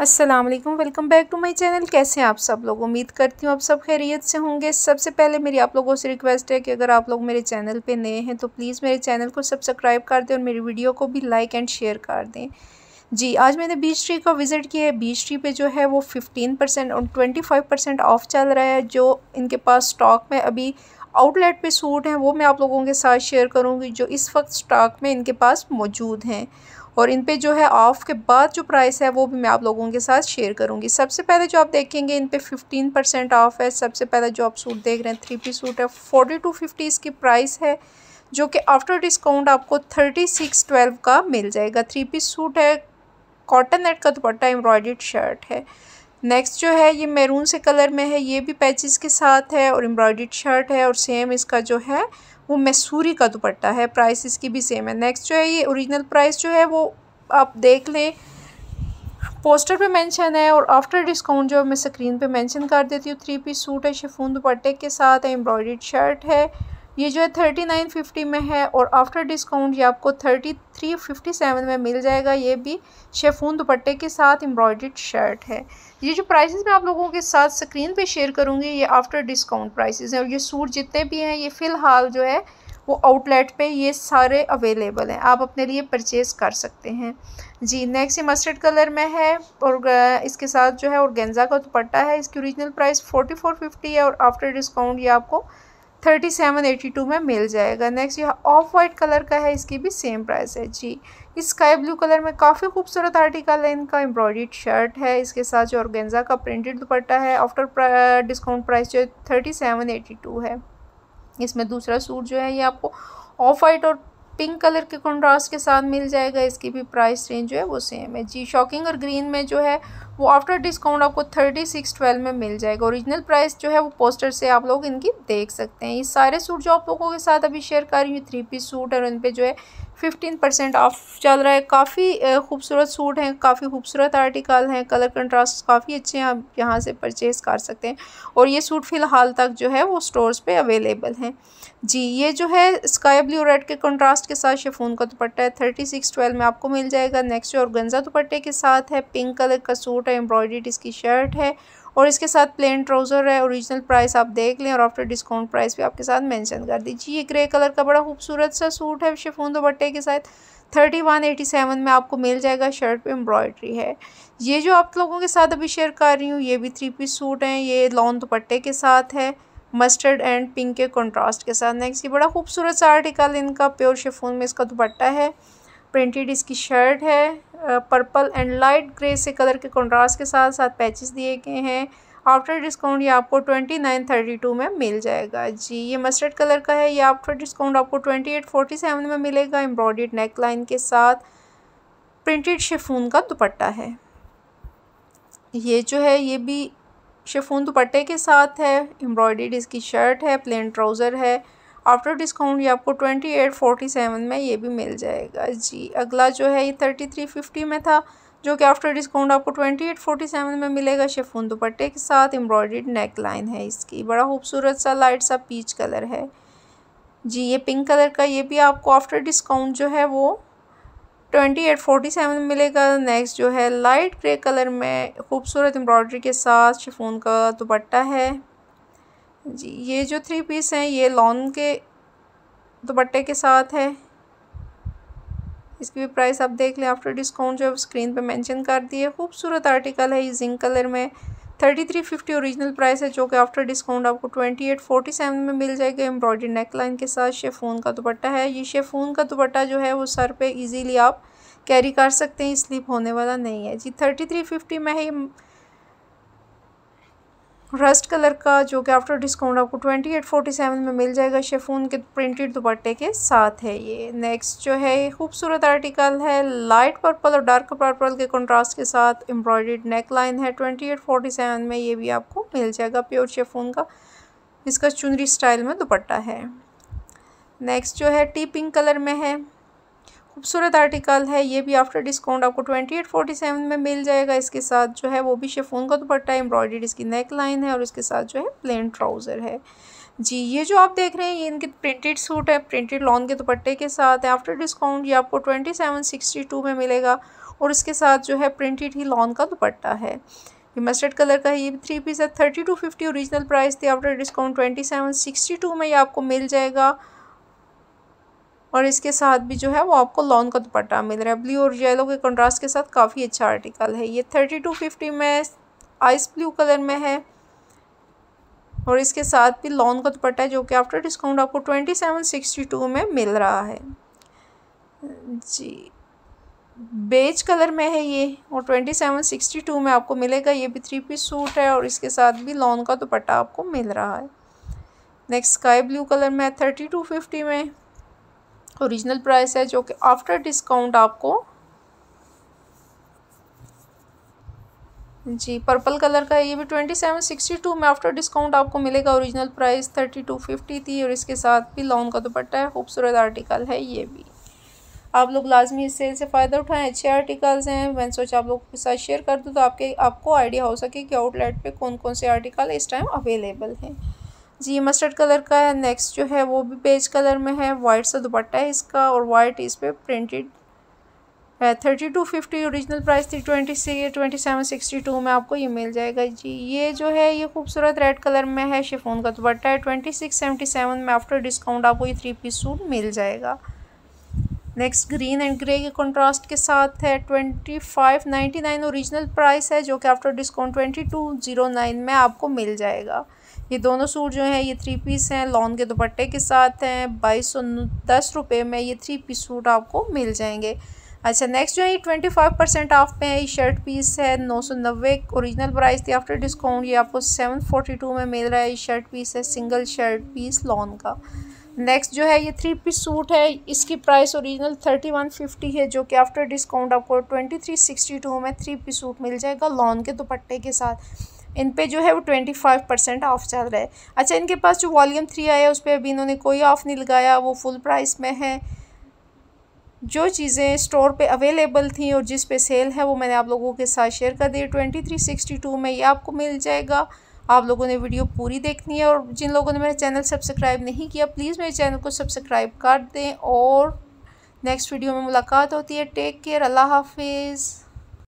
अस्सलाम वालेकुम, welcome back to my channel. कैसे हैं आप सब लोग? उम्मीद करती हूँ आप सब खैरियत से होंगे। सबसे पहले मेरी आप लोगों से रिक्वेस्ट है कि अगर आप लोग मेरे चैनल पे नए हैं तो प्लीज़ मेरे चैनल को सब्सक्राइब कर दें और मेरी वीडियो को भी लाइक एंड शेयर कर दें। जी, आज मैंने बीच ट्री का विज़िट किया है। बीच ट्री पे जो है वो 15% और 25% ऑफ चल रहा है। जो इनके पास स्टॉक में अभी आउटलेट पे सूट हैं वो मैं आप लोगों के साथ शेयर करूँगी, जो इस वक्त स्टॉक में इनके पास मौजूद हैं। और इन पे जो है ऑफ़ के बाद जो प्राइस है वो भी मैं आप लोगों के साथ शेयर करूंगी। सबसे पहले जो आप देखेंगे इन पे 15% ऑफ़ है। सबसे पहले जो आप सूट देख रहे हैं 3 पीस सूट है, 4250 इसकी प्राइस है, जो कि आफ्टर डिस्काउंट आपको 3612 का मिल जाएगा। 3 पीस सूट है, कॉटन नेट का दुपट्टा, एम्ब्रॉयडर्ड शर्ट है। नेक्स्ट जो है ये मैरून से कलर में है, ये भी पैचेस के साथ है और एम्ब्रॉयडर्ड शर्ट है और सेम इसका जो है वो मैसूरी का दुपट्टा है। प्राइस इसकी भी सेम है। नेक्स्ट जो है ये ओरिजिनल प्राइस जो है वो आप देख लें, पोस्टर पे मेंशन है और आफ्टर डिस्काउंट जो मैं स्क्रीन पे मेंशन कर देती हूँ। 3 पीस सूट है, शिफॉन दुपट्टे के साथ है, एम्ब्रॉयडर्ड शर्ट है। ये जो है 3950 में है और आफ्टर डिस्काउंट ये आपको 3357 में मिल जाएगा। ये भी शिफॉन दुपट्टे के साथ एम्ब्रॉयडर्ड शर्ट है। ये जो प्राइसेस मैं आप लोगों के साथ स्क्रीन पे शेयर करूँगी ये आफ्टर डिस्काउंट प्राइसेस हैं और ये सूट जितने भी हैं ये फ़िलहाल जो है वो आउटलेट पे ये सारे अवेलेबल हैं, आप अपने लिए परचेज़ कर सकते हैं। जी, नेक्स्ट ये मस्टर्ड कलर में है और इसके साथ जो है ऑर्गेन्जा का दुपट्टा है। इसकी ओरिजिनल प्राइस 4450 है और आफ्टर डिस्काउंट ये आपको 3782 में मिल जाएगा। नेक्स्ट ये ऑफ वाइट कलर का है, इसकी भी सेम प्राइस है। जी, इस स्काई ब्लू कलर में काफ़ी खूबसूरत आर्टिकल है, इनका एम्ब्रॉयडर्ड शर्ट है। इसके साथ जो ऑर्गेन्जा का प्रिंटेड दुपट्टा है, आफ्टर डिस्काउंट प्राइस जो 3782 है। इसमें दूसरा सूट जो है ये आपको ऑफ वाइट और पिंक कलर के कंट्रास्ट के साथ मिल जाएगा। इसकी भी प्राइस रेंज जो है वो सेम है। जी, शॉकिंग और ग्रीन में जो है वो आफ्टर डिस्काउंट आपको 3612 में मिल जाएगा। ओरिजिनल प्राइस जो है वो पोस्टर से आप लोग इनकी देख सकते हैं। ये सारे सूट जो आप लोगों के साथ अभी शेयर कर रही हूँ 3 पीस सूट और उन पे जो है 15% ऑफ चल रहा है। काफ़ी खूबसूरत सूट हैं, काफ़ी खूबसूरत आर्टिकल हैं, कलर कंट्रास्ट काफ़ी अच्छे हैं, आप यहाँ से परचेज़ कर सकते हैं। और ये सूट फ़िलहाल तक जो है वो स्टोर्स पे अवेलेबल हैं। जी, ये जो है स्काई ब्लू रेड के कंट्रास्ट के साथ शिफॉन का दुपट्टा है, 3612 में आपको मिल जाएगा। नेक्स्ट जो ऑर्गेन्जा दुपट्टे के साथ है, पिंक कलर का सूट है, एम्ब्रॉयडर्ड इसकी शर्ट है और इसके साथ प्लेन ट्राउज़र है। ओरिजिनल प्राइस आप देख लें और आफ्टर डिस्काउंट प्राइस भी आपके साथ मेंशन कर दीजिए। ये ग्रे कलर का बड़ा खूबसूरत सा सूट है शिफॉन दुपट्टे के साथ, 3187 में आपको मिल जाएगा। शर्ट पे एम्ब्रॉयडरी है। ये जो आप लोगों के साथ अभी शेयर कर रही हूँ ये भी 3 पीस सूट हैं, ये लॉन दुपट्टे के साथ है, मस्टर्ड एंड पिंक के कंट्रास्ट के साथ। नेक्स्ट ये बड़ा खूबसूरत सा आर्टिकल इनका, प्योर शिफॉन में इसका दुपट्टा है, प्रिंटेड इसकी शर्ट है, पर्पल एंड लाइट ग्रे से कलर के कंट्रास्ट के साथ साथ पैचेस दिए गए हैं। आफ्टर डिस्काउंट ये आपको 2932 में मिल जाएगा। जी, ये मस्टर्ड कलर का है, ये आफ्टर डिस्काउंट आपको 2847 में मिलेगा। एम्ब्रॉयडर्ड नेक लाइन के साथ प्रिंटेड शिफॉन का दुपट्टा है। ये जो है ये भी शिफॉन दुपट्टे के साथ है, एम्ब्रॉयडर्ड इसकी शर्ट है, प्लेन ट्राउज़र है। आफ्टर डिस्काउंट ये आपको 2847 में ये भी मिल जाएगा। जी, अगला जो है ये 3350 में था, जो कि आफ्टर डिस्काउंट आपको 2847 में मिलेगा। शिफॉन दुपट्टे के साथ एम्ब्रॉयडर्ड नेक लाइन है इसकी, बड़ा खूबसूरत सा लाइट सा पीच कलर है। जी, ये पिंक कलर का, ये भी आपको आफ्टर डिस्काउंट जो है वो 2847 में मिलेगा। नेक्स्ट जो है लाइट ग्रे कलर में खूबसूरत एम्ब्रॉयडरी के साथ शिफॉन का दुपट्टा है। जी, ये जो 3 पीस हैं ये लॉन के दुपट्टे के साथ है। इसकी भी प्राइस आप देख लें, आफ्टर डिस्काउंट जो है स्क्रीन पे मेंशन कर दिए। खूबसूरत आर्टिकल है, ये जिंक कलर में 3350 ओरिजिनल प्राइस है, जो कि आफ्टर डिस्काउंट आपको 2847 में मिल जाएगा। एम्ब्रॉयडरी नेक लाइन के साथ शिफॉन का दुपट्टा है। ये शिफॉन का दुपट्टा जो है वो सर पे इजीली आप कैरी कर सकते हैं, स्लिप होने वाला नहीं है। जी, 3350 में है ये रस्ट कलर का, जो कि आफ्टर डिस्काउंट आपको 2847 में मिल जाएगा। शिफॉन के प्रिंटेड दुपट्टे के साथ है ये। नेक्स्ट जो है खूबसूरत आर्टिकल है, लाइट पर्पल और डार्क पर्पल के कंट्रास्ट के साथ एम्ब्रॉयडर्ड नेक लाइन है, 2847 में ये भी आपको मिल जाएगा। प्योर शिफॉन का इसका चुनरी स्टाइल में दुपट्टा है। नेक्स्ट जो है टी पिंक कलर में है, खूबसूरत आर्टिकल है, ये भी आफ्टर डिस्काउंट आपको 2847 में मिल जाएगा। इसके साथ जो है वो भी शिफॉन का दुपट्टा है, एम्ब्रॉयडर्ड इसकी नेक लाइन है और इसके साथ जो है प्लेन ट्राउज़र है। जी, ये जो आप देख रहे हैं ये इनके प्रिंटेड सूट है, प्रिंटेड लॉन के दुपट्टे के साथ है। आफ्टर डिस्काउंट ये आपको 2762 में मिलेगा। और इसके साथ जो है प्रिंटेड ही लॉन का दुपट्टा है। ये मस्टर्ड कलर का है, ये भी 3 पीस है। 3250 ओरिजिनल प्राइस थी, आफ्टर डिस्काउंट 2762 में ये आपको मिल जाएगा। और इसके साथ भी जो है वो आपको लॉन का दुपट्टा मिल रहा है। ब्लू और येलो के कंट्रास्ट के साथ काफ़ी अच्छा आर्टिकल है। ये 3250 में आइस ब्लू कलर में है और इसके साथ भी लॉन का दुपट्टा है जो कि आफ्टर डिस्काउंट आपको 2762 में मिल रहा है जी। बेज कलर में है ये और 2762 में आपको मिलेगा। ये भी 3 पीस सूट है और इसके साथ भी लॉन का दुपट्टा आपको मिल रहा है। नेक्स्ट स्काई ब्लू कलर में 3250 में ओरिजिनल प्राइस है जो कि आफ्टर डिस्काउंट आपको जी पर्पल कलर का है। ये भी 2762 में आफ्टर डिस्काउंट आपको मिलेगा। ओरिजिनल प्राइस 3250 थी और इसके साथ भी लॉन का दुपट्टा है। खूबसूरत आर्टिकल है ये भी। आप लोग लाजमी इस सेल से फ़ायदा उठाएं, अच्छे आर्टिकल्स हैं। मैंने सोचा आप लोगों के साथ शेयर कर दूँ तो आपको आइडिया हो सके कि आउटलेट पे कौन कौन से आर्टिकल इस टाइम अवेलेबल हैं जी। मस्टर्ड कलर का है। नेक्स्ट जो है वो भी बेज कलर में है, वाइट सा दुपट्टा है इसका और वाइट इस पर प्रिंटेड है। 3250 ओरिजिनल प्राइस थी। 2762 में आपको ये मिल जाएगा जी। ये जो है ये खूबसूरत रेड कलर में है, शिफॉन का दुपट्टा है। 2677 में आफ्टर डिस्काउंट आपको ये 3 पीस सूट मिल जाएगा। नेक्स्ट ग्रीन एंड ग्रे के कंट्रास्ट के साथ है। 2599 ओरिजिनल प्राइस है जो कि आफ्टर डिस्काउंट 2209 में आपको मिल जाएगा। ये दोनों सूट जो हैं ये 3 पीस हैं, लॉन के दुपट्टे के साथ हैं। 2210 रुपये में ये 3 पीस सूट आपको मिल जाएंगे। अच्छा नेक्स्ट जो है ये 25% ऑफ पे है। ये शर्ट पीस है 990 ओरिजिनल प्राइस थी, आफ्टर डिस्काउंट ये आपको 742 में मिल रहा है। ये शर्ट पीस है, सिंगल शर्ट पीस लॉन का। नेक्स्ट जो है ये 3 पीस सूट है, इसकी प्राइस ओरिजिनल 3150 है जो कि आफ्टर डिस्काउंट आपको 2362 में 3 पीस सूट मिल जाएगा लॉन के दुपट्टे के साथ। इन पे जो है वो 25% ऑफ चल रहा है। अच्छा इनके पास जो वॉल्यूम 3 आया है उस पर अभी इन्होंने कोई ऑफ़ नहीं लगाया, वो फुल प्राइस में है। जो चीज़ें स्टोर पे अवेलेबल थी और जिस पे सेल है वो मैंने आप लोगों के साथ शेयर कर दी। 2362 में ये आपको मिल जाएगा। आप लोगों ने वीडियो पूरी देखनी है और जिन लोगों ने मेरा चैनल सब्सक्राइब नहीं किया प्लीज़ मेरे चैनल को सब्सक्राइब कर दें। और नेक्स्ट वीडियो में मुलाकात होती है। टेक केयर, अल्लाह हाफिज़।